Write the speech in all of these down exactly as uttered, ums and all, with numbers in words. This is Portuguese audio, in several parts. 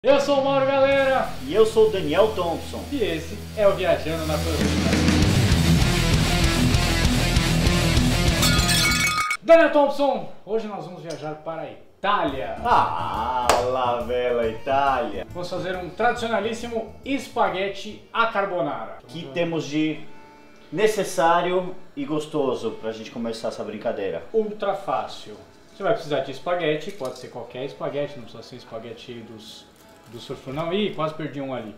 Eu sou o Mauro, galera! E eu sou o Daniel Thompson. E esse é o Viajando na Cozinha. Daniel Thompson, hoje nós vamos viajar para a Itália. Ah, la bella Itália. Vamos fazer um tradicionalíssimo espaguete à carbonara. O que temos de necessário e gostoso para a gente começar essa brincadeira? Ultra fácil. Você vai precisar de espaguete, pode ser qualquer espaguete, não precisa ser espaguete dos... do surfo não. Ih, quase perdi um ali.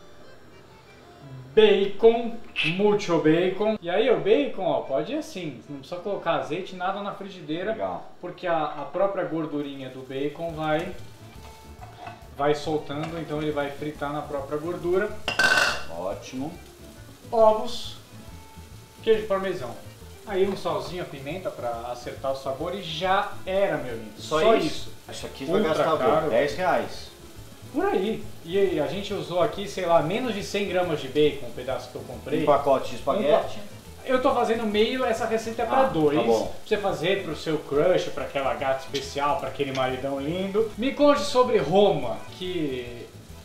Bacon, muito bacon. E aí o bacon, ó, pode ir assim, não precisa colocar azeite, nada na frigideira. Legal. Porque a, a própria gordurinha do bacon vai, vai soltando, então ele vai fritar na própria gordura. Ótimo. Ovos, queijo parmesão. Aí um salzinho, a pimenta para acertar o sabor e já era, meu lindo. Só, Só isso? isso. Isso aqui vai Ultra gastar caro. dez reais. Por aí. E a gente usou aqui, sei lá, menos de cem gramas de bacon, um pedaço que eu comprei. Um pacote de espaguete. Eu tô fazendo meio, essa receita é para Ah, dois. tá bom. Pra você fazer pro seu crush, para aquela gata especial, para aquele maridão lindo. Me conte sobre Roma, que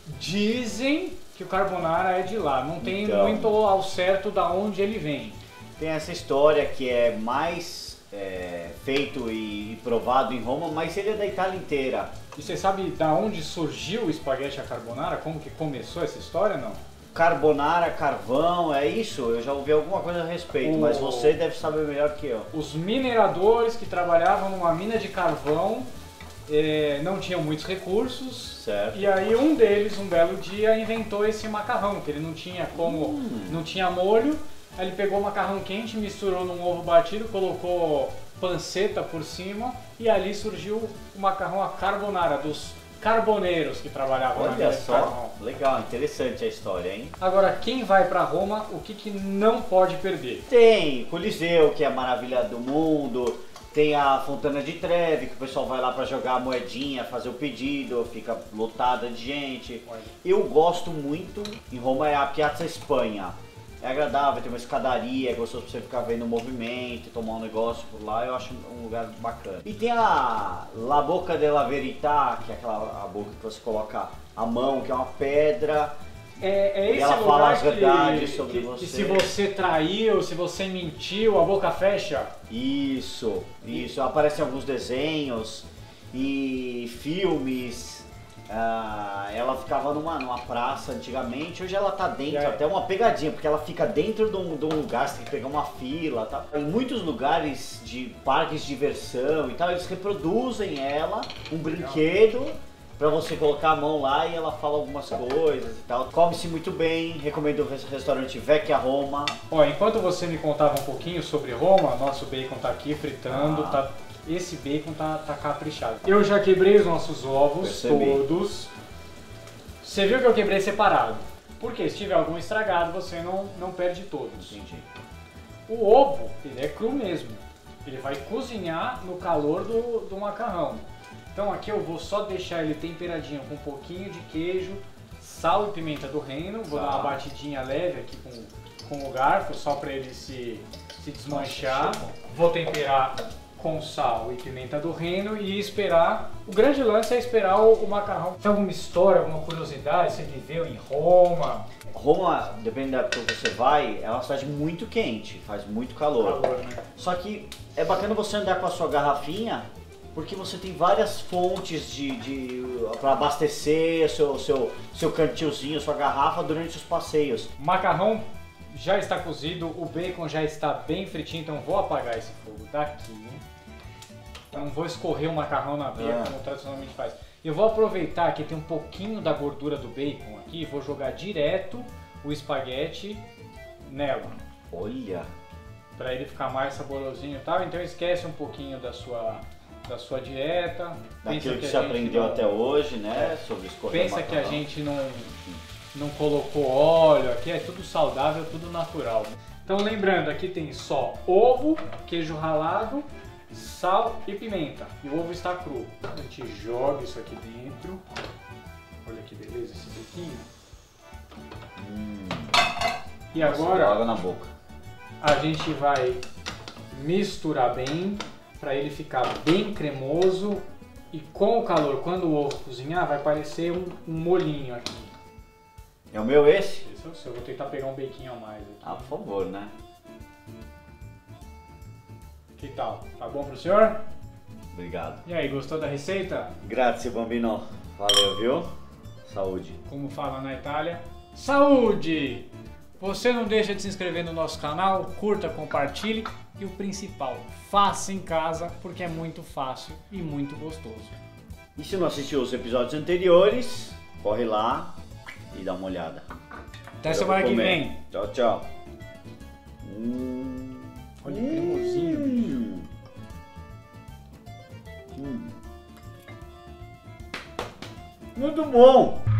dizem que o carbonara é de lá. Não tem Então. muito ao certo da onde ele vem. Tem essa história que é mais é, feito e, e provado em Roma, mas ele é da Itália inteira. E você sabe da onde surgiu o espaguete à carbonara? Como que começou essa história, não? Carbonara, carvão, é isso? Eu já ouvi alguma coisa a respeito, O- mas você deve saber melhor que eu. Os mineradores que trabalhavam numa mina de carvão eh, não tinham muitos recursos. Certo. E aí um deles, um belo dia, inventou esse macarrão, que ele não tinha como, Hum. não tinha molho. Aí ele pegou o macarrão quente, misturou num ovo batido, colocou panceta por cima e ali surgiu o macarrão à carbonara, dos carboneiros que trabalhavam na mina Olha de só, carvão. legal, interessante a história, hein? Agora, quem vai pra Roma, o que, que não pode perder? Tem Coliseu, que é a maravilha do mundo, tem a Fontana de Trevi, que o pessoal vai lá para jogar a moedinha, fazer o pedido, fica lotada de gente. Olha. Eu gosto muito, em Roma é a Piazza Espanha. É agradável, tem uma escadaria, é gostoso pra você ficar vendo o movimento, tomar um negócio por lá, eu acho um lugar bacana. E tem a La Bocca della Verità, que é aquela a boca que você coloca a mão, que é uma pedra. É, é E esse ela lugar fala as que, verdades sobre que, você. que se você traiu, se você mentiu, a boca fecha. Isso, isso. Aparecem alguns desenhos e filmes. Ah, ela ficava numa, numa praça antigamente, hoje ela tá dentro, E aí? até uma pegadinha, porque ela fica dentro de um, de um lugar, você tem que pegar uma fila, tá? Em muitos lugares de parques de diversão e tal, eles reproduzem ela, um brinquedo, pra você colocar a mão lá e ela fala algumas coisas e tal. Come-se muito bem, recomendo o res- restaurante Vecchia Roma. Ó, enquanto você me contava um pouquinho sobre Roma, nosso bacon tá aqui fritando, Ah. tá, esse bacon tá, tá caprichado. Eu já quebrei os nossos ovos Percebi. todos. Você viu que eu quebrei separado. Porque se tiver algum estragado, você não, não perde todos. Entendi. O ovo, ele é cru mesmo. Ele vai cozinhar no calor do, do macarrão. Então aqui eu vou só deixar ele temperadinho com um pouquinho de queijo, sal e pimenta do reino. Vou Tá. dar uma batidinha leve aqui com, com o garfo, só para ele se, se desmanchar. Nossa, Vou temperar com sal e pimenta do reino e esperar. O grande lance é esperar o, o macarrão. Tem alguma história, alguma curiosidade? Você viveu em Roma? Roma, dependendo da época que você vai, é uma cidade muito quente, faz muito calor. Calor, né? Só que é bacana você andar com a sua garrafinha, porque você tem várias fontes de, de para abastecer seu, seu, seu cantilzinho, sua garrafa durante os passeios. O macarrão já está cozido, o bacon já está bem fritinho, então vou apagar esse fogo daqui. Eu não vou escorrer o macarrão na veia Ah. como tradicionalmente faz. Eu vou aproveitar que tem um pouquinho da gordura do bacon aqui e vou jogar direto o espaguete nela, Olha, para ele ficar mais saborosinho e tal. Então esquece um pouquinho da sua, da sua dieta. daquilo Pensa que a você gente aprendeu não- até hoje, né, sobre escorrer Pensa que a macarrão. gente não, não colocou óleo, aqui é tudo saudável, tudo natural. Então lembrando, aqui tem só ovo, queijo ralado, sal e pimenta. E o ovo está cru. A gente joga isso aqui dentro. Olha que beleza esse biquinho. Hum, E nossa, deu agora água na boca. a gente vai misturar bem para ele ficar bem cremoso E com o calor, quando o ovo cozinhar, vai parecer um, um molhinho aqui. É o meu esse? Esse é o seu. Vou tentar pegar um bequinho a mais aqui. Ah, por favor, né? Que tal? Tá bom pro senhor? Obrigado. E aí, gostou da receita? Grazie, bambino. Valeu, viu? Saúde. Como fala na Itália, saúde! Você não deixa de se inscrever no nosso canal, curta, compartilhe e o principal, faça em casa porque é muito fácil e muito gostoso. E se não assistiu os episódios anteriores, corre lá e dá uma olhada. Até semana que vem. Tchau, tchau. Hum. Olha que cremosinho, bicho. Hum. Muito bom!